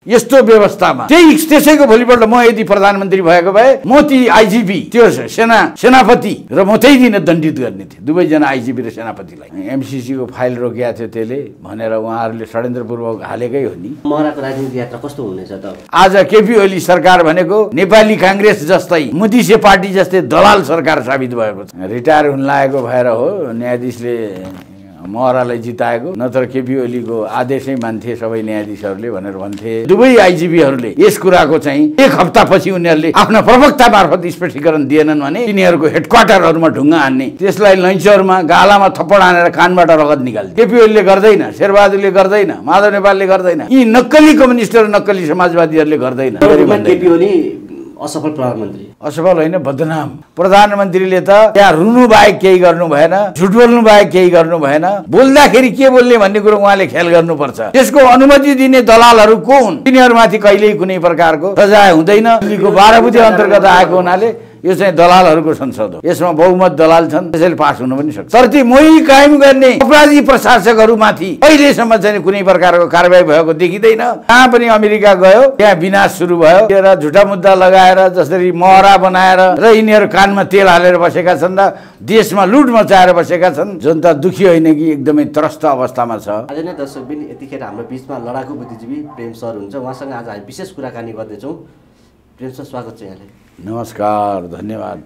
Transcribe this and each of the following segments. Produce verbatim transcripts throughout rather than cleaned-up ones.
यस्तो व्यवस्थामा त्यही त्यसैको भोलिपल्ट म यदि प्रधानमन्त्री भएको भए म ती आइजिपी त्यो सेना सेनापति र म त्यही दिन दण्डित गर्ने थिएँ दुवैजना आइजिपी र सेनापतिलाई। एमसिसी को फाइल रोकिया थियो त्यसले भनेर उहाँहरूले षड्यन्त्रपूर्वक हालेकै हो नि। महराको राजनीति यात्रा कस्तो हुनेछ त? आज केपी ओली सरकार भनेको नेपाली कांग्रेस जस्तै मुदिसे पार्टी जस्तै दलाल सरकार साबित भएको छ। रिटायर हुन लागेको भएर हो न्यायाधीशले महरालाई जिताएको, नत्र केपी ओलीको आदेशै मान्थे सबै न्यायाधीशहरूले भनेर भन्थे। दुवै आइजिपीहरूले यस कुराको चाहिँ एक हप्तापछि उनीहरूले आफ्ना प्रवक्ता मार्फत स्पष्टीकरण दिएनन् भने तिनीहरूको हेडक्वार्टरहरूमा ढुङ्गा हान्ने, त्यसलाई लैचरमा गालामा थप्पड हानेर कानबाट रगत निकाल्ने। केपी ओलीले गर्दैन, शेरबहादुरले गर्दैन, माधव नेपालले गर्दैन, यी नक्कली कम्युनिस्ट र नक्कली समाजवादीहरूले गर्दैन। केपी ओली असफल प्रधानमन्त्री, असफल होइन बदनाम प्रधानमन्त्रीले त त्यहाँ रुनु बाहेक केही गर्नु भएन, झुट बोल्नु बाहेक केही गर्नु भएन। बोल्दाखेरि के बोल्ने भन्ने कुरो उहाँले ख्याल गर्नुपर्छ। त्यसको अनुमति दिने दलालहरू को हुन् तिनीहरूमाथि कहिल्यै कुनै प्रकारको सजाय हुँदैन। दिल्लीको बाह्र बुधे अन्तर्गत आएको हुनाले यो चाहिँ दलालहरूको संसद हो, यसमा बहुमत दलाल छन्, त्यसैले पास हुन पनि सक्छ। तर ती मोही कायम गर्ने अपराधी प्रशासकहरूमाथि अहिलेसम्म चाहिँ कुनै प्रकारको कारबाही भएको देखिँदैन। कहाँ पनि अमेरिका गयो त्यहाँ विनाश सुरु भयो र झुटा मुद्दा लगाएर जसरी महरा बनाएर र यिनीहरू कानमा तेल हालेर बसेका छन् र देशमा लुट मचाएर बसेका छन्। जनता दुखी होइन कि एकदमै त्रस्त अवस्थामा छ। आज नै दर्शक बिन यतिखेर हाम्रो बिचमा लडाकु बुद्धिजीवी प्रेम सर हुन्छ, उहाँसँग आज हामी विशेष कुराकानी गर्दैछौँ। प्रेम सर स्वागत छ यहाँलाई। नमस्कार, धन्यवाद।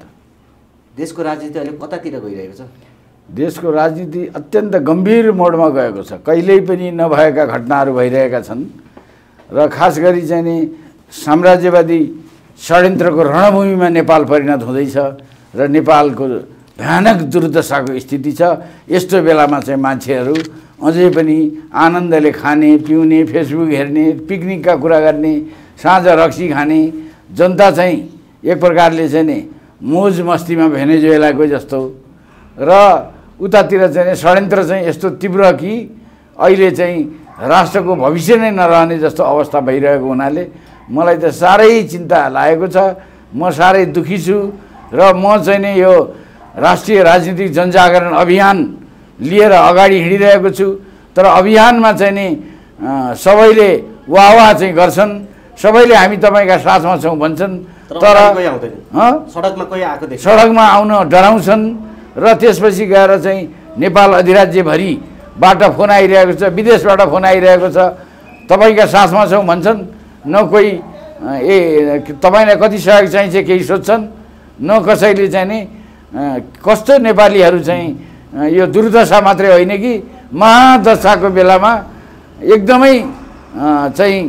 देशको राजनीति अहिले कतातिर गइरहेको छ? देशको राजनीति अत्यन्त गम्भीर मोडमा गएको छ। कहिल्यै पनि नभएका घटनाहरू भइरहेका छन् र खास गरी चाहिँ नि साम्राज्यवादी षड्यन्त्रको रणभूमिमा नेपाल परिणत हुँदैछ र नेपालको भयानक दुर्दशाको स्थिति छ। यस्तो बेलामा चाहिँ मान्छेहरू अझै पनि आनन्दले खाने पिउने, फेसबुक हेर्ने, पिकनिकका कुरा गर्ने, साँझ रक्सी खाने, जनता चाहिँ एक प्रकारले चाहिँ नि मोज मस्तीमा भेनेजुएलाको जस्तो र उतातिर चाहिँ षड्यन्त्र चाहिँ यस्तो तीव्र कि अहिले चाहिँ राष्ट्रको भविष्य नै नरहने जस्तो अवस्था भइरहेको हुनाले मलाई त साह्रै चिन्ता लागेको छ। म साह्रै दुखी छु र म चाहिँ नि यो राष्ट्रिय राजनीतिक जनजागरण अभियान लिएर अगाडि हिँडिरहेको छु। तर अभियानमा चाहिँ नि सबैले वाह वाह चाहिँ गर्छन्, सबैले हामी तपाईँका साथमा छौँ भन्छन्, तर सडकमा कोही आएको देख्छ, सडकमा आउन डराउँछन् र त्यसपछि गएर चाहिँ नेपाल अधिराज्यभरिबाट फोन आइरहेको छ, विदेशबाट फोन आइरहेको छ, तपाईँका साथमा छौँ भन्छन्। न कोही ए तपाईँलाई कति सहयोग चाहिन्छ केही सोध्छन्, न कसैले चाहिँ नि कस्तो नेपालीहरू चाहिँ यो दुर्दशा मात्रै होइन कि महादशाको बेलामा एकदमै चाहिँ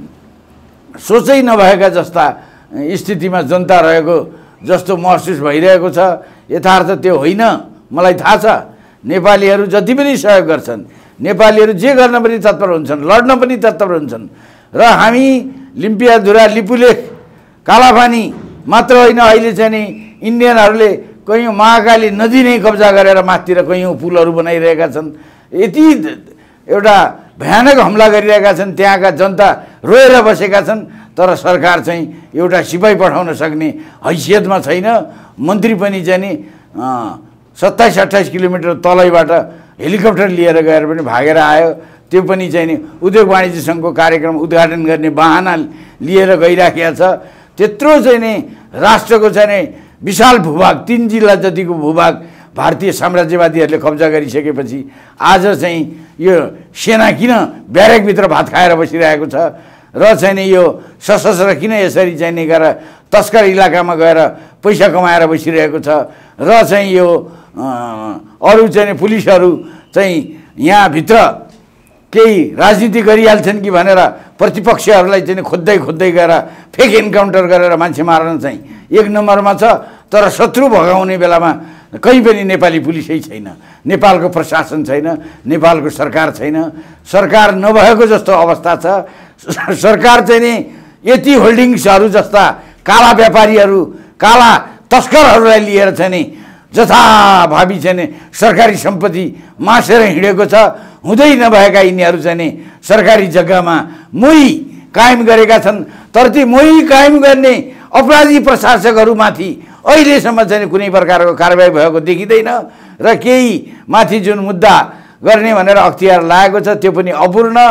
सोचै नभएका जस्ता स्थितिमा जनता रहेको जस्तो महसुस भइरहेको छ। यथार्थ त्यो होइन, मलाई थाहा छ। नेपालीहरू जति पनि सहयोग गर्छन्, नेपालीहरू जे गर्न पनि तत्पर हुन्छन्, लड्न पनि तत्पर हुन्छन् र हामी लिम्पियाधुरा, लिपुलेख, कालापानी मात्र होइन, अहिले चाहिँ नि इन्डियनहरूले कयौँ महाकाली नदी नै कब्जा गरेर माथितिर कयौँ पुलहरू बनाइरहेका छन्। यति एउटा भयानक हमला गरिरहेका छन्, त्यहाँका जनता रोएर बसेका छन्। तर सरकार चाहिँ एउटा सिपाही पठाउन सक्ने हैसियतमा छैन। मन्त्री पनि चाहिँ नि सत्ताइस अट्ठाइस किलोमिटर तलैबाट हेलिकप्टर लिएर गएर पनि भागेर आयो। त्यो पनि चाहिँ नि उद्योग वाणिज्य सङ्घको कार्यक्रम उद्घाटन गर्ने बाहना लिएर गइराखेको छ। त्यत्रो चाहिँ नि राष्ट्रको चाहिँ नि विशाल भूभाग, तीन जिल्ला जतिको भूभाग भारतीय साम्राज्यवादीहरूले कब्जा गरिसकेपछि आज चाहिँ यो सेना किन ब्यारेकभित्र भात खाएर बसिरहेको छ र चाहिँ नि यो सशस्त्र किन यसरी चाहिँ नि गएर तस्कर इलाकामा गएर पैसा कमाएर बसिरहेको छ र चाहिँ यो अरू चाहिँ पुलिसहरू चाहिँ यहाँभित्र केही राजनीति गरिहाल्छन् कि भनेर प्रतिपक्षहरूलाई चाहिँ खोज्दै खोज्दै गएर फेक इन्काउन्टर गरेर मान्छे मार्न चाहिँ एक नम्बरमा छ। तर शत्रु भगाउने बेलामा कहीँ पनि नेपाली पुलिसै छैन, नेपालको प्रशासन छैन, नेपालको सरकार छैन, सरकार नभएको जस्तो अवस्था छ। सरकार चाहिँ नि यति होल्डिङ्सहरू जस्ता काला व्यापारीहरू, काला तस्करहरूलाई लिएर चाहिँ नि जथाभावी चाहिँ नि सरकारी सम्पत्ति मासेर हिँडेको छ। हुँदै नभएका यिनीहरू चाहिँ नि सरकारी जग्गामा मोही कायम गरेका छन्। तर ती मोही कायम गर्ने अपराधी प्रशासकहरूमाथि अहिलेसम्म चाहिँ कुनै प्रकारको कारबाही भएको देखिँदैन र केही माथि जुन मुद्दा गर्ने भनेर अख्तियार लागेको छ त्यो पनि अपूर्ण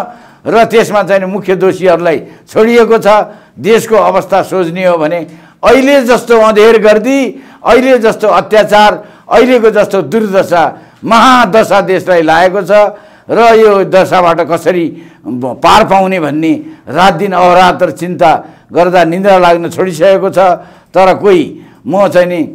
र त्यसमा चाहिँ मुख्य दोषीहरूलाई छोडिएको छ। देशको अवस्था सोच्ने हो भने अहिले जस्तो अँधेर गर्दी, अहिले जस्तो अत्याचार, अहिलेको जस्तो दुर्दशा, महादशा देशलाई लागेको छ र यो दशाबाट कसरी पार पाउने भन्ने रात दिन अहोरात्र चिन्ता गर्दा निन्द्रा लाग्न छोडिसकेको छ। तर कोही म चाहिँ नि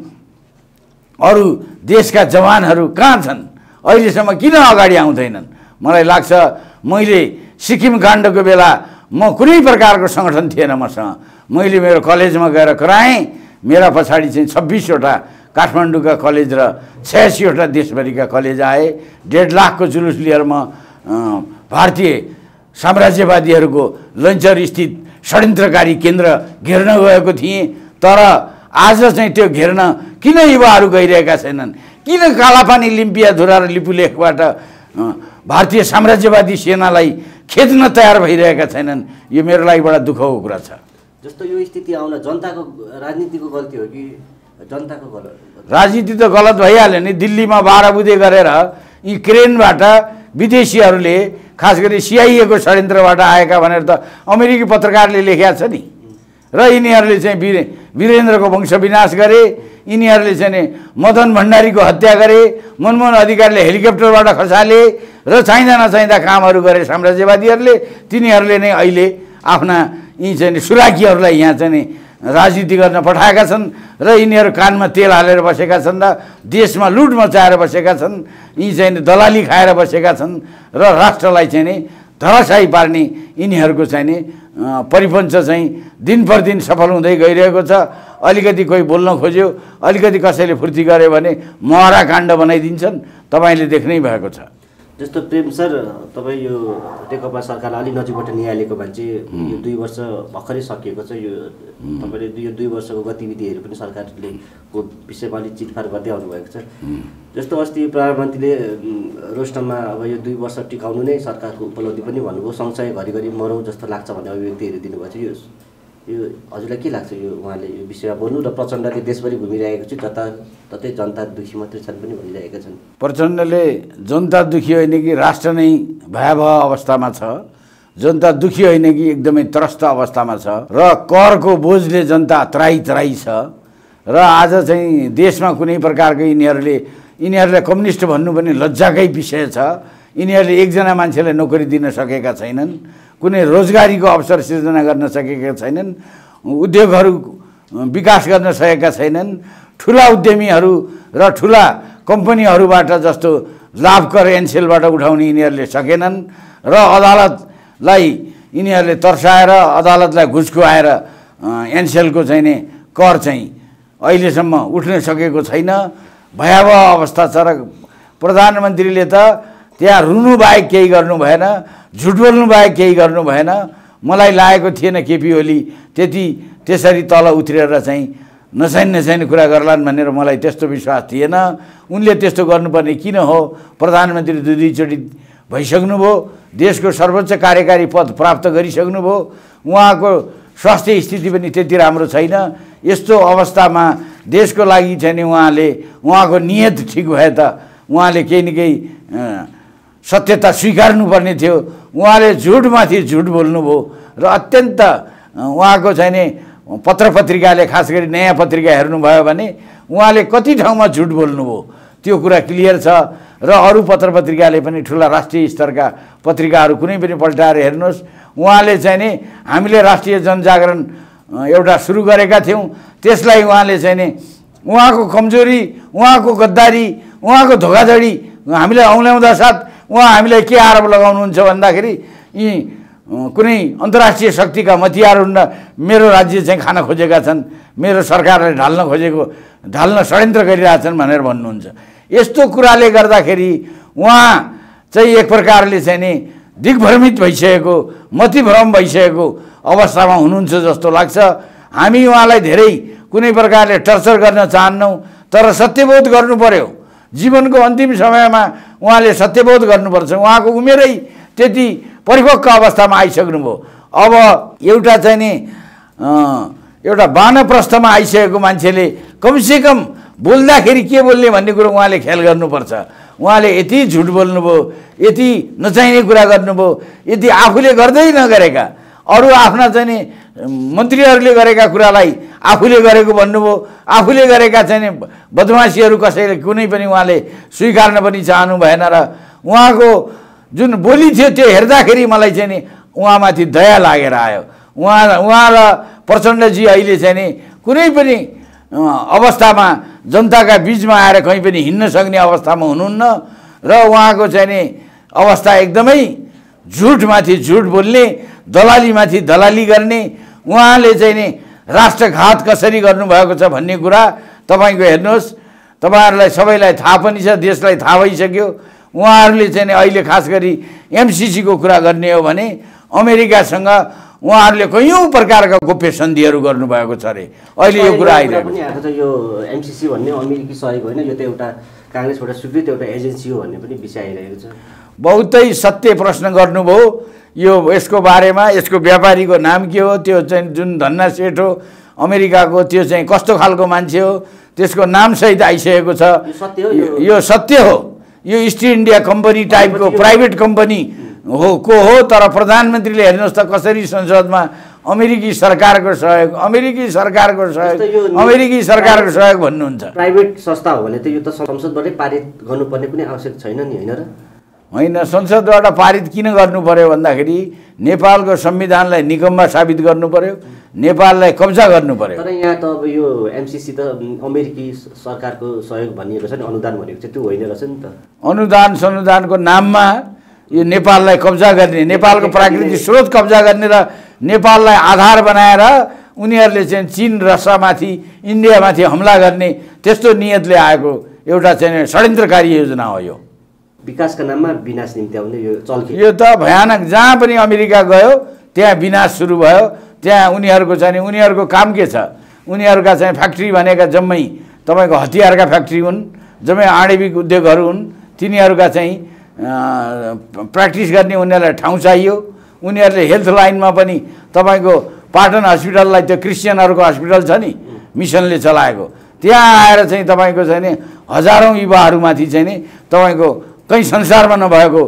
अरू देशका जवानहरू कहाँ छन्, अहिलेसम्म किन अगाडि आउँदैनन्? मलाई लाग्छ मैले सिक्किम काण्डको बेला म कुनै प्रकारको सङ्गठन थिएन मसँग, मैले मेरो कलेजमा गएर कराएँ। मेरा पछाडि चाहिँ छब्बिसवटा काठमाडौँका कलेज र छयासीवटा देशभरिका कलेज आए। डेढ लाखको जुलुस लिएर म भारतीय साम्राज्यवादीहरूको लन्चर स्थित षड्यन्त्रकारी केन्द्र घेर्न गएको थिएँ। तर आज चाहिँ त्यो घेर्न किन युवाहरू गइरहेका छैनन्? किन कालापानी, लिम्पियाधुरा र लिपुलेखबाट भारतीय साम्राज्यवादी सेनालाई खेद्न तयार भइरहेका छैनन्? यो मेरो लागि बडा दुःखको कुरा छ। जस्तो यो स्थिति आउन जनताको राजनीतिको गल्ती हो कि जनताको गलत? राजनीति त गलत भइहाल्यो नि। दिल्लीमा बाह्र बुधे गरेर यी क्रेनबाट विदेशीहरूले, खास गरी सिआइएको षड्यन्त्रबाट आएका भनेर त अमेरिकी पत्रकारले लेखेका छ नि। र यिनीहरूले चाहिँ वीर वीरेन्द्रको वंश विनाश गरे, यिनीहरूले चाहिँ नि मदन भण्डारीको हत्या गरे, मनमोहन अधिकारीले हेलिकप्टरबाट खसाले र चाहिँदा नचाहिँदा कामहरू गरे साम्राज्यवादीहरूले। तिनीहरूले नै अहिले आफ्ना यी चाहिँ सुराकीहरूलाई यहाँ चाहिँ नि राजनीति गर्न पठाएका छन् र यिनीहरू कानमा तेल हालेर बसेका छन् र देशमा लुट मचाएर बसेका छन्। यी चाहिँ दलाली खाएर बसेका छन् र राष्ट्रलाई चाहिँ नि धराशायी पार्ने यिनीहरूको चाहिँ नि परिपञ्च चाहिँ दिन प्रतिदिन सफल हुँदै गइरहेको छ। अलिकति कोही बोल्न खोज्यो, अलिकति कसैले फुर्ती गर्यो भने महरा काण्ड बनाइदिन्छन्। तपाईँले देख्नै भएको छ। जस्तो प्रेम सर, तपाईँ यो नेकपा सरकारलाई अलिक नजिकबाट निहालेको मान्छे, यो दुई वर्ष भर्खरै सकिएको छ। यो तपाईँले यो दुई वर्षको गतिविधिहरू पनि सरकारले को विषयमा अलिक चिटफाट गर्दै आउनुभएको छ। जस्तो अस्ति प्रधानमन्त्रीले रोस्टममा अब यो दुई वर्ष टिकाउनु नै सरकारको उपलब्धि पनि भन्नुभयो, सँगसँगै घरिघरि मरौँ जस्तो लाग्छ भन्ने अभिव्यक्तिहरू दिनुभएको छ। यो यो हजुरलाई के लाग्छ? यो उहाँले यो विषयमा बोल्नु र प्रचण्डले देशभरि घुमिरहेको छु, जताततै जनता दुखी मात्रै छन् पनि भनिरहेका छन्। प्रचण्डले जनता दुखी होइन कि राष्ट्र नै भयावह अवस्थामा छ, जनता दुखी होइन कि एकदमै त्रस्त अवस्थामा छ र करको बोझले जनता त्राही त्राही छ। र आज चाहिँ देशमा कुनै प्रकारको यिनीहरूले यिनीहरूलाई कम्युनिस्ट भन्नु पनि लज्जाकै विषय छ। यिनीहरूले एकजना मान्छेलाई नोकरी दिन सकेका छैनन्, कुनै रोजगारीको अवसर सिर्जना गर्न सकेका छैनन्, उद्योगहरू विकास गर्न सकेका छैनन्, ठुला उद्यमीहरू र ठुला कम्पनीहरूबाट जस्तो लाभकर एनसेलबाट उठाउने यिनीहरूले सकेनन् र अदालतलाई यिनीहरूले तर्साएर अदालतलाई घुस खुवाएर एनसेलको चाहिँ नि कर चाहिँ अहिलेसम्म उठ्न सकेको छैन। भयावह अवस्था छ र प्रधानमन्त्रीले त त्यहाँ रुनु बाहेक केही गर्नु भएन, झुट बोल्नु बाहेक केही गर्नु भएन। मलाई लागेको थिएन केपी ओली त्यति त्यसरी तल उत्रेर चाहिँ नचाहिने नचाहिने कुरा गर्लान् भनेर मलाई त्यस्तो विश्वास थिएन। उनले त्यस्तो गर्नुपर्ने किन हो? प्रधानमन्त्री दुई दुईचोटि भइसक्नुभयो, देशको सर्वोच्च कार्यकारी पद प्राप्त गरिसक्नुभयो, उहाँको स्वास्थ्य स्थिति पनि त्यति राम्रो छैन। यस्तो अवस्थामा देशको लागि चाहिँ नि उहाँले उहाँको नियत ठिक भए त उहाँले केही न केही सत्यता स्वीकार्नुपर्ने थियो। उहाँले झुटमाथि झुट बोल्नुभयो र अत्यन्त उहाँको चाहिँ नि पत्र पत्रिकाले, खास गरी नयाँ पत्रिका हेर्नुभयो भने उहाँले कति ठाउँमा झुट बोल्नुभयो त्यो कुरा क्लियर छ। र अरू पत्र पत्रिकाले पनि, ठुला राष्ट्रिय स्तरका पत्रिकाहरू कुनै पनि पल्टाएर हेर्नुहोस्, उहाँले चाहिँ नि हामीले राष्ट्रिय जनजागरण एउटा सुरु गरेका थियौँ, त्यसलाई उहाँले चाहिँ नि उहाँको कमजोरी, उहाँको गद्दारी, उहाँको धोकाधडी हामीलाई औँल्याउँदा साथ उहाँ हामीलाई के आरोप लगाउनुहुन्छ भन्दाखेरि यी कुनै अन्तर्राष्ट्रिय शक्तिका हतियारहरू मेरो राज्य चाहिँ खान खोजेका छन्, मेरो सरकारलाई ढाल्न खोजेको ढाल्न षड्यन्त्र गरिरहेछन् भनेर भन्नुहुन्छ। यस्तो कुराले गर्दाखेरि उहाँ चाहिँ एक प्रकारले चाहिँ नि दिग्भ्रमित भइसकेको, मतिभ्रम भइसकेको अवस्थामा हुनुहुन्छ जस्तो लाग्छ। हामी उहाँलाई धेरै कुनै प्रकारले टर्चर गर्न चाहन्नौँ, तर सत्यबोध गर्नु पर्यो। जीवनको अन्तिम समयमा उहाँले सत्यबोध गर्नुपर्छ। उहाँको उमेरै त्यति परिपक्व अवस्थामा आइसक्नुभयो। अब एउटा चाहिँ नि एउटा वानप्रस्थमा आइसकेको मान्छेले कमसेकम बोल्दाखेरि के बोल्ने भन्ने कुरो उहाँले ख्याल गर्नुपर्छ। उहाँले यति झुट बोल्नुभयो, यति नचाहिने कुरा गर्नुभयो, यति आफूले गर्दै नगरेका अरू आफ्ना चाहिँ मन्त्रीहरूले गरेका कुरालाई आफूले गरेको भन्नुभयो। आफूले गरेका चाहिँ बदमासीहरू कसैले कुनै पनि उहाँले स्वीकार्न पनि चाहनु भएन र उहाँको जुन बोली थियो त्यो हेर्दाखेरि मलाई चाहिँ नि उहाँमाथि दया लागेर आयो। उहाँ उहाँ र प्रचण्डजी अहिले चाहिँ नि कुनै पनि अवस्थामा जनताका बिचमा आएर कहीँ पनि हिँड्न सक्ने अवस्थामा हुनुहुन्न र उहाँको चाहिँ नि अवस्था एकदमै झुटमाथि झुट बोल्ने, दलालीमाथि दलाली गर्ने, उहाँले चाहिँ नि राष्ट्रघात कसरी गर्नुभएको छ भन्ने कुरा तपाईँको हेर्नुहोस्, तपाईँहरूलाई सबैलाई थाहा पनि छ, देशलाई थाहा भइसक्यो। उहाँहरूले चाहिँ नि अहिले खास गरी एमसिसीको कुरा गर्ने हो भने अमेरिकासँग उहाँहरूले कयौँ प्रकारका गोप्य सन्धिहरू गर्नुभएको छ अरे। अहिले यो कुरा आइरहेको छ। यो एमसिसी भन्ने अमेरिकी सहयोग होइन, यो त एउटा काङ्ग्रेसबाट स्वीकृत एउटा एजेन्सी हो भन्ने पनि विषय आइरहेको छ। बहुतै सत्य प्रश्न गर्नुभयो यो यसको बारेमा। यसको व्यापारीको नाम के हो, त्यो चाहिँ जुन धन्ना सेठ हो अमेरिकाको, त्यो चाहिँ कस्तो खालको मान्छे हो, त्यसको नामसहित आइसकेको छ। यो सत्य हो। यो इस्ट इन्डिया कम्पनी टाइपको प्राइभेट कम्पनी हो को हो, तर प्रधानमन्त्रीले हेर्नुहोस् त कसरी संसदमा अमेरिकी सरकारको सहयोग अमेरिकी सरकारको सहयोग अमेरिकी सरकारको सहयोग भन्नुहुन्छ। प्राइभेट संस्था हो भने त यो त संसदबाटै पारित गर्नुपर्ने पनि आवश्यक छैन नि, होइन र? होइन, संसदबाट पारित किन गर्नु पर्यो भन्दाखेरि नेपालको संविधानलाई निकम्मा साबित गर्नु पर्यो, नेपाललाई कब्जा गर्नु पर्यो। तर यहाँ त अब यो एमसिसी त अमेरिकी सरकारको सहयोग भनिएको छ नि, अनुदान भनेको चाहिँ त्यो होइन रहेछ नि त। अनुदान सनुदानको नाममा यो नेपाललाई कब्जा गर्ने, नेपालको प्राकृतिक स्रोत कब्जा गर्ने र नेपाललाई आधार बनाएर उनीहरूले चाहिँ चीन रसियामाथि इन्डियामाथि हमला गर्ने त्यस्तो नियतले आएको एउटा चाहिँ षड्यन्त्रकारी योजना हो। यो विकासका नाममा विनाश निम्ति आउने यो चल्के। यो त भयानक। जहाँ पनि अमेरिका गयो त्यहाँ विनाश सुरु भयो। त्यहाँ उनीहरूको चाहिँ उनीहरूको काम के छ, उनीहरूका चाहिँ फ्याक्ट्री भनेका जम्मै तपाईँको हतियारका फ्याक्ट्री हुन्, जम्मै आणविक उद्योगहरू हुन्। तिनीहरूका चाहिँ प्र्याक्टिस गर्ने उनीहरूलाई ठाउँ चाहियो। उनीहरूले हेल्थ लाइनमा पनि तपाईँको पाटन हस्पिटललाई त्यो क्रिस्चियनहरूको हस्पिटल छ नि मिसनले चलाएको, त्यहाँ आएर चाहिँ तपाईँको चाहिँ नि हजारौँ युवाहरूमाथि चाहिँ नि तपाईँको कहीँ संसारमा नभएको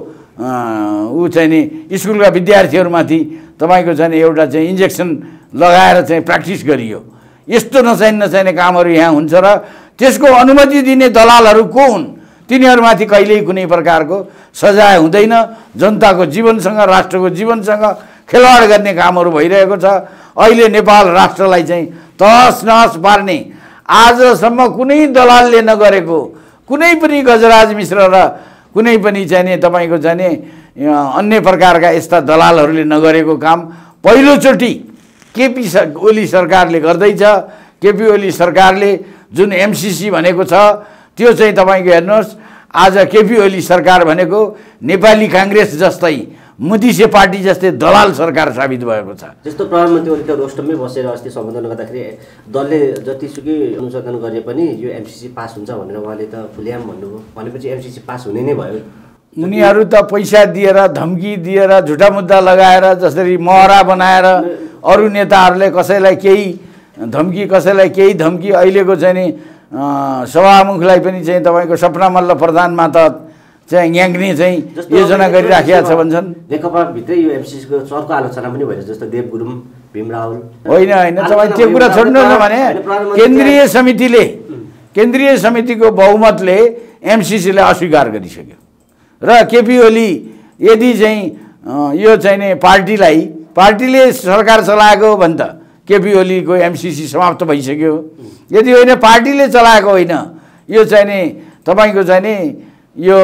ऊ चाहिँ नि स्कुलका विद्यार्थीहरूमाथि तपाईँको चाहिँ एउटा चाहिँ इन्जेक्सन लगाएर चाहिँ प्र्याक्टिस गरियो। यस्तो नचाहिने नचाहिने कामहरू यहाँ हुन्छ र त्यसको अनुमति दिने दलालहरू को हुन्, तिनीहरूमाथि कहिल्यै कुनै प्रकारको सजाय हुँदैन। जनताको जीवनसँग राष्ट्रको जीवनसँग खेलवाड गर्ने कामहरू भइरहेको छ। अहिले नेपाल राष्ट्रलाई चाहिँ तहस नहस पार्ने आजसम्म कुनै दलालले नगरेको, कुनै पनि गजराज मिश्र र कुनै पनि चाहिँ नि तपाईँको चाहिँ नि अन्य प्रकारका यस्ता दलालहरूले नगरेको काम पहिलोचोटि केपी ओली सरकारले गर्दैछ। केपी ओली सरकारले जुन एमसिसी भनेको छ त्यो चाहिँ तपाईँको हेर्नुहोस्, आज केपी ओली सरकार भनेको नेपाली काङ्ग्रेस जस्तै मधेसी पार्टी जस्तै दलाल सरकार साबित भएको छ। जस्तो प्रधानमन्त्री ओली त रोस्टममै बसेर अस्ति सम्बोधन गर्दाखेरि दलले जतिसुकै अनुसन्धान गरे पनि यो एमसिसी पास हुन्छ भनेर उहाँले त खुल्याम भन्नुभयो। भनेपछि एमसिसी पास हुने नै भयो। उनीहरू त पैसा दिएर धम्की दिएर झुटा मुद्दा लगाएर जसरी महरा बनाएर अरू नेताहरूले कसैलाई केही धम्की कसैलाई केही धम्की अहिलेको चाहिँ नि सभामुखलाई पनि चाहिँ तपाईँको सपना मल्ल प्रधानमा त चाहिँ ग्याङ्ग्ने चाहिँ योजना गरिराखेका छ भन्छन्। नेकपाभित्रै यो एमसिसीको चर्को आलोचना पनि भइरहेछ, जस्तो देव गुरुङ, भीम रावल। होइन होइन तपाईँ त्यो कुरा छोड्नुहोस् न भने केन्द्रीय समितिले केन्द्रीय समितिको बहुमतले एमसिसीलाई अस्वीकार गरिसक्यो र केपी ओली यदि चाहिँ यो चाहिँ नि पार्टीलाई पार्टीले सरकार चलाएको हो भने त केपी ओलीको एमसिसी समाप्त भइसक्यो। यदि होइन पार्टीले चलाएको होइन, यो चाहिँ नि तपाईँको चाहिँ नि यो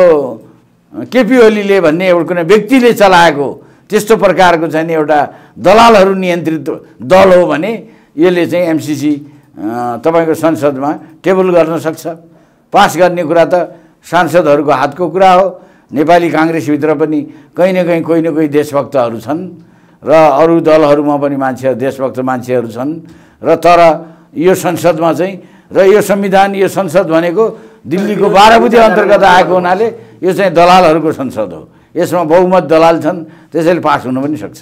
केपी ओलीले भन्ने एउटा कुनै व्यक्तिले चलाएको त्यस्तो प्रकारको चाहिँ नि एउटा दलालहरू नियन्त्रित दल हो भने यसले चाहिँ एमसिसी तपाईँको संसदमा टेबल गर्न सक्छ। पास गर्ने कुरा त सांसदहरूको हातको कुरा हो। नेपाली काङ्ग्रेसभित्र पनि कहीँ न कहीँ कोही न कोही देशभक्तहरू छन् र अरू दलहरूमा पनि मान्छेहरू देशभक्त मान्छेहरू छन् र तर यो संसदमा चाहिँ र यो संविधान यो संसद भनेको दिल्लीको बाह्र बुँदे अन्तर्गत आएको हुनाले यो चाहिँ दलालहरूको संसद हो। यसमा बहुमत दलाल छन्, त्यसैले पास हुन पनि सक्छ।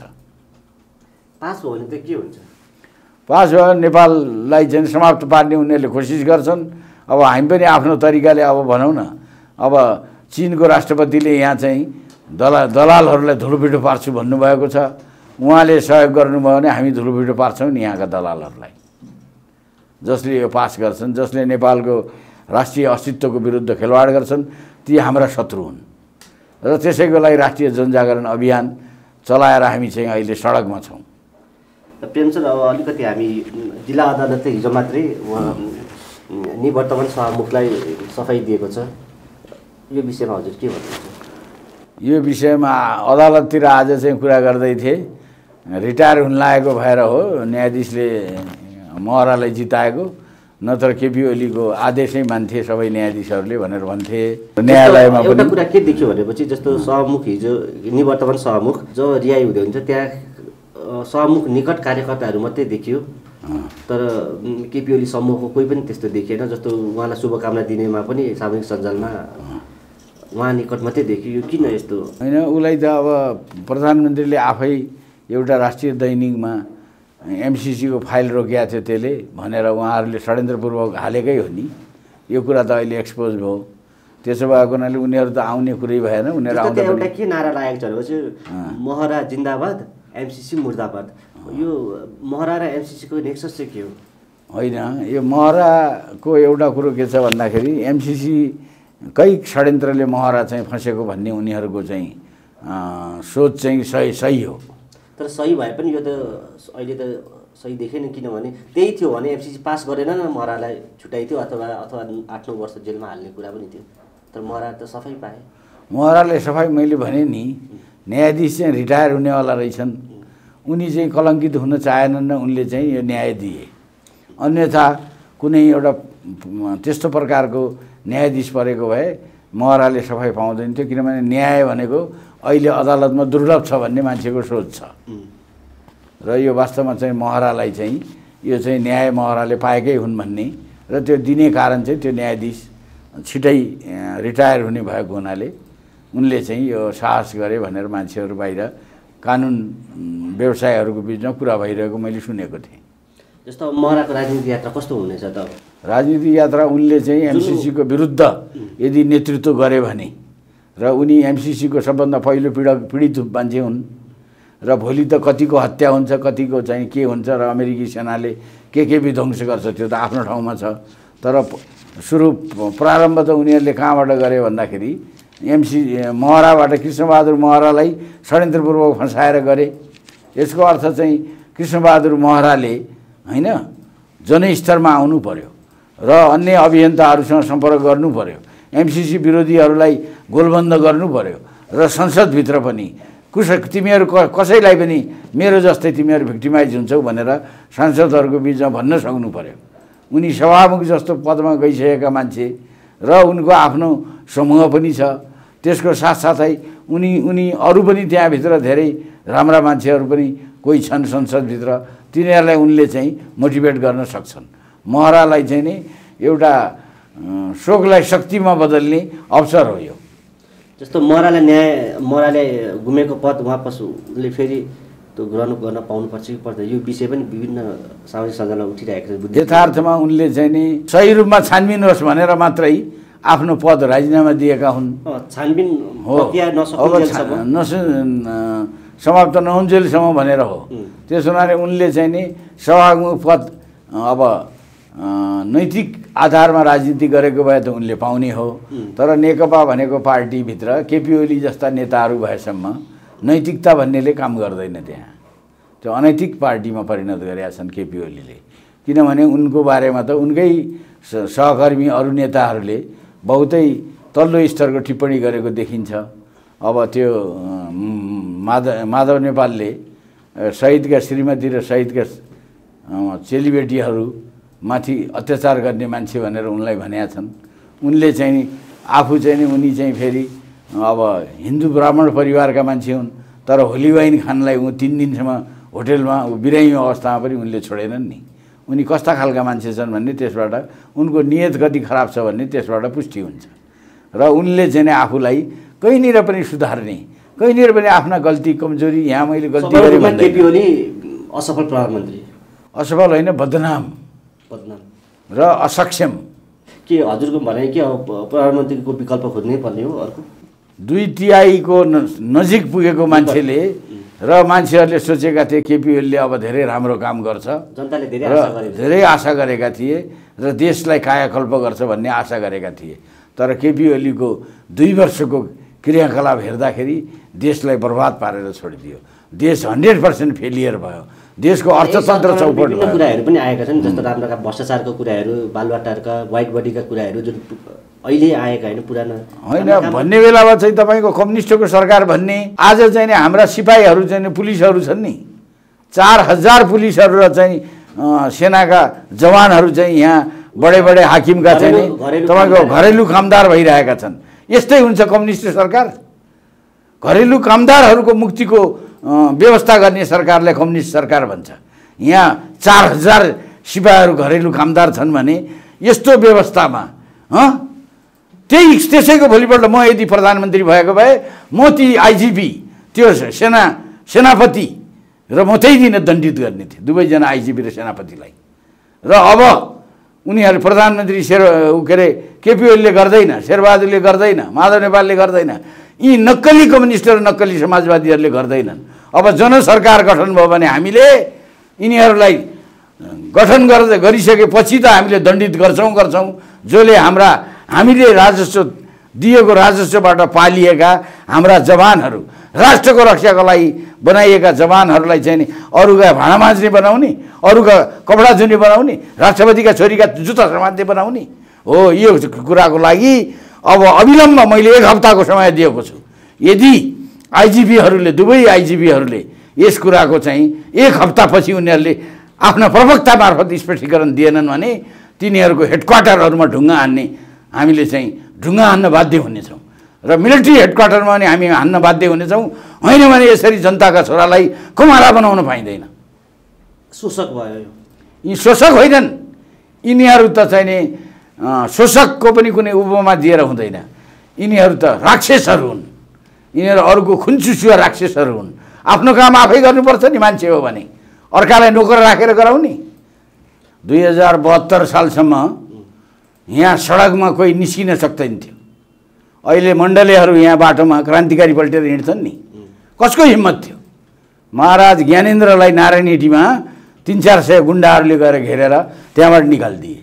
पास हो भने त के हुन्छ? पास भयो नेपाललाई चाहिँ समाप्त पार्ने उनीहरूले कोसिस गर्छन्। अब हामी पनि आफ्नो तरिकाले अब भनौँ न, अब चीनको राष्ट्रपतिले यहाँ चाहिँ दला दलालहरूलाई धुलोपिटो पार्छु भन्नुभएको छ। उहाँले सहयोग गर्नुभयो भने हामी धुलोपिटो पार्छौँ नि यहाँका दलालहरूलाई, जसले यो पास गर्छन्, जसले नेपालको राष्ट्रिय अस्तित्वको विरुद्ध खेलवाड गर्छन्, ती हाम्रा शत्रु हुन्। र त्यसैको लागि राष्ट्रिय जनजागरण अभियान चलाएर हामी चाहिँ अहिले सडकमा छौँ। प्रेम सर, अब अलिकति हामी जिल्ला अदालतले हिजो मात्रै निवर्तमान सभामुखलाई सफाई दिएको छ, यो विषयमा हजुर के भन्नुहुन्छ? यो विषयमा अदालततिर आज चाहिँ कुरा गर्दै थिए, रिटायर हुन लागेको भएर हो न्यायाधीशले महरालाई जिताएको, नत्र केपी ओलीको आदेशै मान्थे सबै न्यायाधीशहरूले भनेर भन्थे। न्यायालयमा एउटा कुरा के देखियो भनेपछि जस्तो सभामुख हिजो निवर्तमान सभामुख जो रिहाई हुँदै हुन्छ त्यहाँ सभामुख निकट कार्यकर्ताहरू मात्रै देखियो, तर केपी ओली समूहको कोही पनि त्यस्तो देखिएन। जस्तो उहाँलाई शुभकामना दिनेमा पनि सामाजिक सञ्जालमा उहाँ निकट मात्रै देखियो, यो किन यस्तो? होइन, उसलाई त अब प्रधानमन्त्रीले आफै एउटा राष्ट्रिय दैनिकमा एमसिसीको फाइल रोकिएको थियो त्यसले भनेर उहाँहरूले षड्यन्त्रपूर्वक हालेकै हो नि। यो कुरा त अहिले एक्सपोज भयो। त्यसो भएको हुनाले उनीहरू त आउने कुरै भएन। उनीहरू आउँदा एउटा के नारा लागेको छ भनेपछि महरा जिन्दाबाद, एमसिसी मुर्दाबाद। यो महरा र एमसिसीको नेक्सस चाहिँ के हो? होइन, यो महराको एउटा कुरो के छ भन्दाखेरि एमसिसीकै षड्यन्त्रले महरा चाहिँ फँसेको भन्ने उनीहरूको चाहिँ सोच चाहिँ सही सही हो। तर सही भए पनि यो त अहिले त सही देखेन, किनभने त्यही थियो भने एमसिसी पास गरेन न महरालाई छुट्याइथ्यो अथवा अथवा आठ नौ वर्ष जेलमा हाल्ने कुरा पनि थियो। तर महरा त सफाई पाए। महराले सफाई मैले भने नि, न्यायाधीश चाहिँ रिटायर हुनेवाला रहेछन्, उनी चाहिँ कलङ्कित हुन चाहेनन् र उनले चाहिँ यो न्याय दिए। अन्यथा कुनै एउटा त्यस्तो प्रकारको न्यायाधीश परेको भए महराले सफाई पाउँदैन थियो, किनभने न्याय भनेको अहिले अदालतमा दुर्लभ छ भन्ने मान्छेको सोच छ। र यो वास्तवमा चाहिँ महरालाई चाहिँ यो चाहिँ न्याय महराले पाएकै हुन् भन्ने र त्यो दिने कारण चाहिँ त्यो न्यायाधीश छिटै रिटायर हुने भएको हुनाले उनले चाहिँ यो साहस गरे भनेर मान्छेहरू बाहिर कानुन व्यवसायहरूको बिचमा कुरा भइरहेको मैले सुनेको थिएँ। जस्तो महराको राजनीतिक यात्रा कस्तो हुनेछ त? राजनीतिक यात्रा उनले चाहिँ एमसिसीको विरुद्ध यदि नेतृत्व गरे भने र उनी एमसिसीको सबभन्दा पहिलो पीडक पीडित मान्छे हुन् र भोलि त कतिको हत्या हुन्छ, कतिको चाहिँ के हुन्छ र अमेरिकी सेनाले के के विध्वंस गर्छ त्यो त आफ्नो ठाउँमा छ। तर सुरु प्रारम्भ त उनीहरूले कहाँबाट गरे भन्दाखेरि एमसी महराबाट कृष्णबहादुर महरालाई षड्यन्त्रपूर्वक फसाएर गरे। यसको अर्थ चाहिँ कृष्णबहादुर महराले होइन जनस्तरमा आउनु पर्यो र अन्य अभियन्ताहरूसँग सम्पर्क गर्नु पर्यो, एमसिसी विरोधीहरूलाई गोलबन्द गर्नु पर्यो र संसदभित्र पनि कुस तिमीहरू कसैलाई पनि मेरो जस्तै तिमीहरू भिक्टिमाइज हुन्छौ भनेर सांसदहरूको बिचमा भन्न सक्नु पर्यो। उनी सभामुख जस्तो पदमा गइसकेका मान्छे र उनको आफ्नो समूह पनि छ। त्यसको साथसाथै उनी उनी अरू पनि त्यहाँभित्र धेरै राम्रा मान्छेहरू पनि कोही छन् संसदभित्र, तिनीहरूलाई उनले चाहिँ मोटिभेट गर्न सक्छन्। महरालाई चाहिँ नि एउटा शोकलाई शक्तिमा बदल्ने अवसर हो यो। जस्तो महरालाई न्याय महराले गुमेको पद वापस उसले फेरि त्यो ग्रहण गर्न पाउनुपर्छ कि पर्दैन, यो विषय पनि विभिन्न सामाजिक सञ्जालमा उठिरहेको छ। यथार्थमा उनले चाहिँ नि सही रूपमा छानबिन होस् भनेर मात्रै आफ्नो पद राजीनामा दिएका हुन्। छानबिन हो, समाप्त नहुन्जेलसम्म भनेर हो। त्यसो हुनाले उनले चाहिँ नि सभामुख पद अब नैतिक आधारमा राजनीति गरेको भए त उनले पाउने हो। तर नेकपा भनेको पार्टीभित्र केपी ओली जस्ता नेताहरू भएसम्म नैतिकता भन्नेले काम गर्दैन। त्यहाँ त्यो अनैतिक पार्टीमा परिणत गरेका छन् केपी ओलीले, किनभने उनको बारेमा त उनकै सहकर्मी अरू नेताहरूले बहुतै तल्लो स्तरको टिप्पणी गरेको देखिन्छ। अब त्यो माधव माधव नेपालले शहीदका श्रीमती र शहीदका चेलीबेटीहरू माथि अत्याचार गर्ने मान्छे भनेर उनलाई भनेका छन्। उनले चाहिँ आफू चाहिँ नि उनी चाहिँ फेरि अब हिन्दू ब्राह्मण परिवारका मान्छे हुन्, तर होली वाइन खानलाई ऊ तिन दिनसम्म होटेलमा बिरामी अवस्थामा पनि उनले छोडेनन् नि। उनी कस्ता खालका मान्छे छन् भन्ने त्यसबाट उनको नियत कति खराब छ भन्ने त्यसबाट पुष्टि हुन्छ। र उनले चाहिँ आफूलाई कहीँनिर पनि सुधार्ने, कहीँनिर पनि आफ्ना गल्ती कमजोरी यहाँ मैले गल्ती गरेँ भन्दै केपी ओली असफल प्रधानमन्त्री, असफल होइन बदनाम बदनाम र असक्षम। के हजुरको भनाइ के प्रधानमन्त्रीको विकल्प खोज्नै पर्ने हो अर्को? दुई तिहाईको नजिक पुगेको मान्छेले र मान्छेहरूले सोचेका थिए केपी ओलीले अब धेरै राम्रो काम गर्छ, जनताले धेरै र आशा गरेको धेरै आशा गरेका थिए र देशलाई कायाकल्प गर्छ भन्ने आशा गरेका थिए। तर केपी ओलीको दुई वर्षको क्रियाकलाप हेर्दाखेरि देशलाई बर्बाद पारेर छोडिदियो। देश हन्ड्रेड पर्सेन्ट फेलियर भयो। देशको अर्थतन्त्र चौपट विभिन्न कुराहरू पनि आएका छन्, जस्तो राम्रा भ्रष्टाचारको कुराहरू, बालुवाटारका वाइट बडीका कुराहरू जुन अहिले आएका होइन, पुराना होइन भन्ने बेलामा चाहिँ तपाईँको कम्युनिस्टको सरकार भन्ने आज चाहिँ नि हाम्रा सिपाहीहरू चाहिँ पुलिसहरू छन् नि, चार हजार पुलिसहरू र चाहिँ सेनाका जवानहरू चाहिँ यहाँ बडे बडे हाकिमका चाहिँ नि तपाईँको घरेलु कामदार भइरहेका छन्। यस्तै हुन्छ कम्युनिस्ट सरकार? घरेलु कामदारहरूको मुक्तिको व्यवस्था गर्ने सरकारलाई कम्युनिस्ट सरकार भन्छ। यहाँ चार हजार सिपाहीहरू घरेलु कामदार छन् भने यस्तो व्यवस्थामा हँ त्यही त्यसैको भोलिपल्ट म यदि प्रधानमन्त्री भएको भए म ती आइजिपी त्यो सेना सेनापति र म त्यही दिन दण्डित गर्ने थिएँ, दुवैजना आइजिपी र सेनापतिलाई। र अब उनीहरू प्रधानमन्त्री शेर के अरे केपी ओलीले गर्दैन, शेरबहादुरले गर्दैन, माधव नेपालले गर्दैन, यी नक्कली कम्युनिस्ट र नक्कली समाजवादीहरूले गर्दैनन्। अब जनसरकार गठन भयो भने हामीले यिनीहरूलाई गठन गर्दै गरिसकेपछि त हामीले दण्डित गर्छौँ गर्छौँ जसले हाम्रा हामीले राजस्व दिएको राजस्वबाट पालिएका हाम्रा जवानहरू, राष्ट्रको रक्षाको लागि बनाइएका जवानहरूलाई चाहिँ नि अरूका भाँडा माझ्ने बनाउने, अरूका कपडा धुने बनाउने, राष्ट्रपतिका छोरीका जुत्ता समात्ने बनाउने हो। यो कुराको लागि अब अविलम्ब मैले एक हप्ताको समय दिएको छु। यदि आइजिपीहरूले दुवै आइजिपीहरूले यस कुराको चाहिँ एक हप्तापछि उनीहरूले आफ्ना प्रवक्ता मार्फत स्पष्टीकरण दिएनन् भने तिनीहरूको हेडक्वार्टरहरूमा ढुङ्गा हान्ने हामीले चाहिँ ढुङ्गा हान्न बाध्य हुनेछौँ र मिलिट्री हेडक्वार्टरमा पनि हामी हान्न बाध्य हुनेछौँ। होइन भने यसरी जनताका छोरालाई कुमारा बनाउन पाइँदैन। शोषक भयो यी शोषक होइनन्, यिनीहरू त चाहिँ नि शोषकको पनि कुनै उपमा दिएर हुँदैन। यिनीहरू त राक्षसहरू हुन्, यिनीहरू अरूको खुनचुसुवा राक्षसहरू हुन्। आफ्नो काम आफै गर्नुपर्छ नि मान्छे हो भने, अर्कालाई नोकर राखेर गराउने। दुई हजार बहत्तर सालसम्म यहाँ सडकमा कोही निस्किन सक्दैन थियो। अहिले मण्डलेहरू यहाँ बाटोमा क्रान्तिकारी पल्टेर हिँड्छन् नि, कसको हिम्मत थियो? महाराज ज्ञानेन्द्रलाई नारायणहिटीमा तिन चार सय गुन्डाहरूले गएर घेरेर त्यहाँबाट निकालिदिए।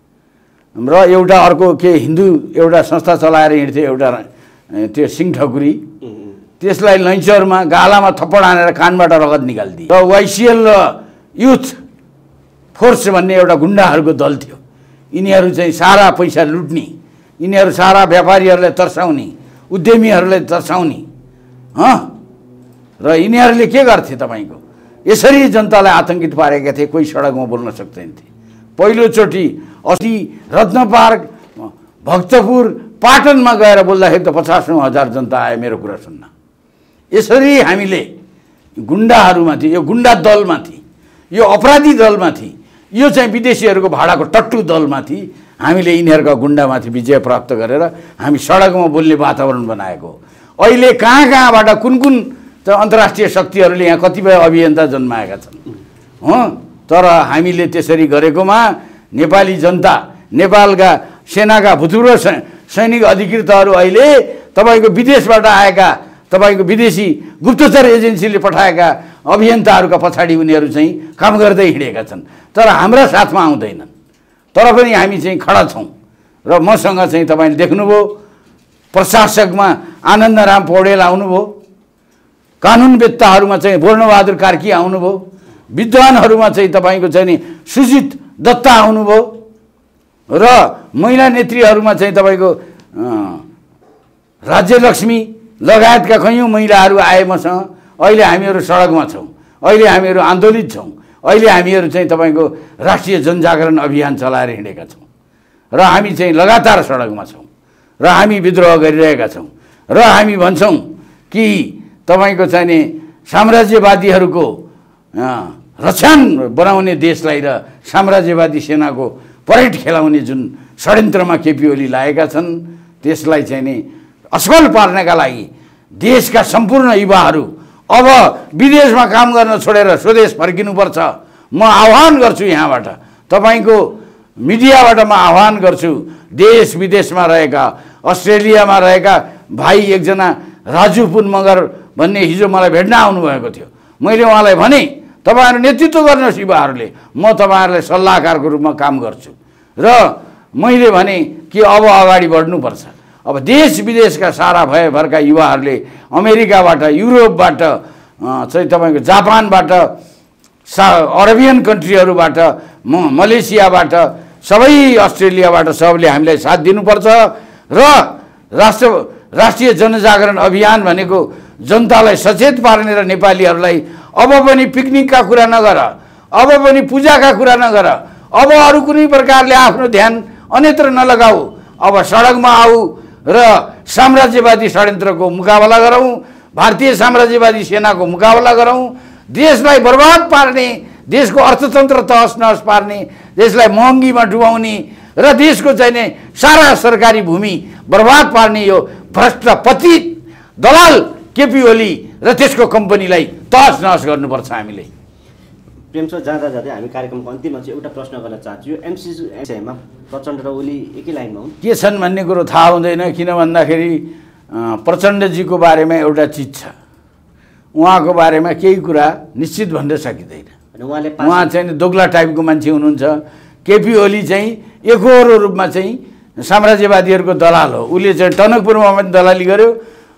र एउटा अर्को के हिन्दू एउटा संस्था चलाएर हिँड्थ्यो एउटा त्यो सिंह ठकुरी, त्यसलाई लैचरमा गालामा थप्पड हानेर कानबाट रगत निकालिदिए। र वाइसिएल र युथ फोर्स भन्ने एउटा गुन्डाहरूको दल थियो। यिनीहरू चाहिँ सारा पैसा लुट्ने, यिनीहरू सारा व्यापारीहरूलाई तर्साउने, उद्यमीहरूलाई तर्साउने हँ। र यिनीहरूले के गर्थे तपाईँको यसरी जनतालाई आतङ्कित पारेका थिए। कोही सडकमा बोल्न सक्दैन थिए। पहिलोचोटि अस्ति रत्नपार्क, भक्तपुर, पाटनमा गएर बोल्दाखेरि त पचासौँ हजार जनता आयो मेरो कुरा सुन्न। यसरी हामीले गुन्डाहरूमाथि, यो गुन्डा दलमाथि, यो अपराधी दलमाथि, यो चाहिँ विदेशीहरूको भाडाको टट्टु दलमाथि हामीले यिनीहरूका गुन्डामाथि विजय प्राप्त गरेर हामी सडकमा बोल्ने वातावरण बनाएको। अहिले कहाँ कहाँबाट कुन कुन चाहिँ अन्तर्राष्ट्रिय शक्तिहरूले यहाँ कतिपय अभियन्ता जन्माएका छन् हो। तर हामीले त्यसरी गरेकोमा नेपाली जनता, नेपालका सेनाका भूतपूर्व सैनिक अधिकृतहरू अहिले तपाईँको विदेशबाट आएका, तपाईँको विदेशी गुप्तचर एजेन्सीले पठाएका अभियन्ताहरूका पछाडि उनीहरू चाहिँ काम गर्दै हिँडेका छन्। तर हाम्रा साथमा आउँदैनन्। तर पनि हामी चाहिँ खडा छौँ। र मसँग चाहिँ तपाईँले देख्नुभयो प्रशासकमा आनन्दराम पौडेल आउनुभयो, कानुनवेत्ताहरूमा चाहिँ पूर्णबहादुर कार्की आउनुभयो, विद्वानहरूमा चाहिँ तपाईँको चाहिँ नि सुजित दत्ता आउनुभयो, र महिला नेत्रीहरूमा चाहिँ तपाईँको राज्यलक्ष्मी लगायतका कैयौँ महिलाहरू आए मसँग। अहिले हामीहरू सडकमा छौँ, अहिले हामीहरू आन्दोलित छौँ, अहिले हामीहरू चाहिँ तपाईँको राष्ट्रिय जनजागरण अभियान चलाएर हिँडेका छौँ र हामी चाहिँ लगातार सडकमा छौँ र हामी विद्रोह गरिरहेका छौँ र हामी भन्छौँ कि तपाईँको चाहिँ नि साम्राज्यवादीहरूको रक्षान बनाउने देशलाई र साम्राज्यवादी सेनाको परेड खेलाउने जुन षड्यन्त्रमा केपी ओली लागेका छन् त्यसलाई चाहिँ नि असफल पार्नका लागि देशका सम्पूर्ण युवाहरू अब विदेशमा काम गर्न छोडेर स्वदेश फर्किनुपर्छ। म आह्वान गर्छु यहाँबाट, तपाईँको मिडियाबाट म आह्वान गर्छु, देश विदेशमा रहेका, अस्ट्रेलियामा रहेका भाइ एकजना राजु पुन मगर भन्ने हिजो मलाई भेट्न आउनुभएको थियो। मैले उहाँलाई भने तपाईँहरू नेतृत्व गर्नुहोस्, युवाहरूले, म तपाईँहरूलाई सल्लाहकारको रूपमा काम गर्छु। र मैले भने कि अब अगाडि बढ्नुपर्छ। अब देश विदेशका सारा भयभरका युवाहरूले अमेरिकाबाट, युरोपबाट चाहिँ तपाईँको जापानबाट, सा अरेबियन कन्ट्रीहरूबाट, म मलेसियाबाट, सबै अस्ट्रेलियाबाट सबले हामीलाई साथ दिनुपर्छ। र राष्ट्र राष्ट्रिय जनजागरण अभियान भनेको जनतालाई सचेत पार्ने र नेपालीहरूलाई अब पनि पिकनिकका कुरा नगर, अब पनि पूजाका कुरा नगर, अब अरू कुनै प्रकारले आफ्नो ध्यान अन्यत्र नलगाऊ, अब सडकमा आऊ र साम्राज्यवादी षड्यन्त्रको मुकाबला गरौँ, भारतीय साम्राज्यवादी सेनाको मुकाबला गरौँ, देशलाई बर्बाद पार्ने, देशको अर्थतन्त्र तहस नहस पार्ने, देशलाई महँगीमा डुबाउने र देशको चाहिने सारा सरकारी भूमि बर्बाद पार्ने यो भ्रष्ट पतित दलाल केपी ओली र त्यसको कम्पनीलाई तहस नहस गर्नुपर्छ हामीले। प्रेम सर, जाँदा जाँदै हामी कार्यक्रमको अन्तिममा चाहिँ एउटा प्रश्न गर्न चाहन्छु। यो एमसिसीमा प्रचण्ड र ओली एकै लाइनमा हुन् के छन् भन्ने कुरो थाहा हुँदैन। किन भन्दाखेरि प्रचण्डजीको बारेमा एउटा चिज छ, उहाँको बारेमा केही कुरा निश्चित भन्न सकिँदैन। उहाँले उहाँ चाहिँ दोग्ला टाइपको मान्छे हुनुहुन्छ। केपी ओली चाहिँ एकहोरो रूपमा चाहिँ साम्राज्यवादीहरूको दलाल हो। उसले चाहिँ टनकपुरमा पनि दलाली गर्यो,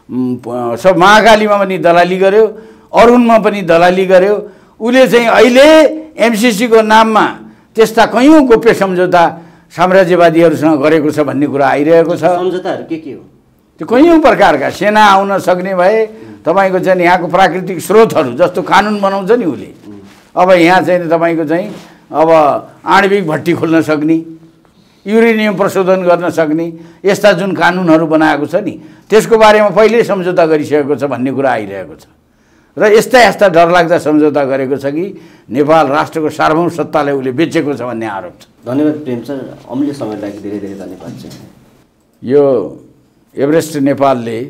सब महाकालीमा पनि दलाली गर्यो, अरुणमा पनि दलाली गर्यो। उसले चाहिँ अहिले एमसिसीको नाममा त्यस्ता कयौँ गोप्य सम्झौता साम्राज्यवादीहरूसँग गरेको छ भन्ने कुरा आइरहेको छ। सम्झौताहरू के के हो? त्यो कयौँ प्रकारका सेना आउन सक्ने भए, तपाईँको चाहिँ यहाँको प्राकृतिक स्रोतहरू जस्तो कानुन बनाउँछ नि उसले। अब यहाँ चाहिँ तपाईँको चाहिँ अब आणविक भट्टी खोल्न सक्ने, युरेनियम प्रशोधन गर्न सक्ने, यस्ता जुन कानुनहरू बनाएको छ नि त्यसको बारेमा पहिल्यै सम्झौता गरिसकेको छ भन्ने कुरा आइरहेको छ। र यस्ता यस्ता डरलाग्दा सम्झौता गरेको छ कि नेपाल राष्ट्रको सार्वभौम सत्तालाई उसले बेचेको छ भन्ने आरोप छ। धन्यवाद प्रेम सर, अमूल्य समयको लागि धेरै धेरै धन्यवाद छ। यो एभरेस्ट नेपालले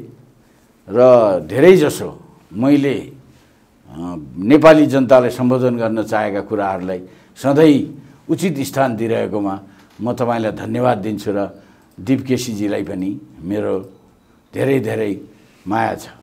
र धेरैजसो मैले नेपाली जनतालाई सम्बोधन गर्न चाहेका कुराहरूलाई सधैँ उचित स्थान दिइरहेकोमा म तपाईँलाई धन्यवाद दिन्छु र दिप केसीजीलाई पनि मेरो धेरै धेरै माया छ।